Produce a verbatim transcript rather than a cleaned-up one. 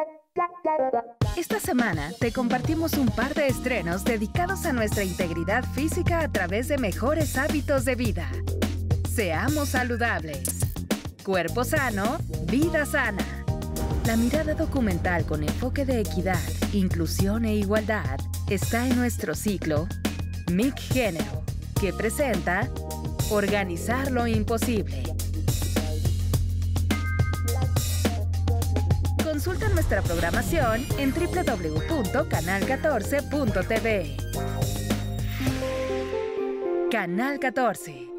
Esta semana te compartimos un par de estrenos dedicados a nuestra integridad física a través de mejores hábitos de vida. Seamos saludables. Cuerpo sano, vida sana. La mirada documental con enfoque de equidad, inclusión e igualdad está en nuestro ciclo M I C Género, que presenta Organizar lo Imposible. Consulta nuestra programación en doble u doble u doble u punto canal catorce punto t v. Canal catorce.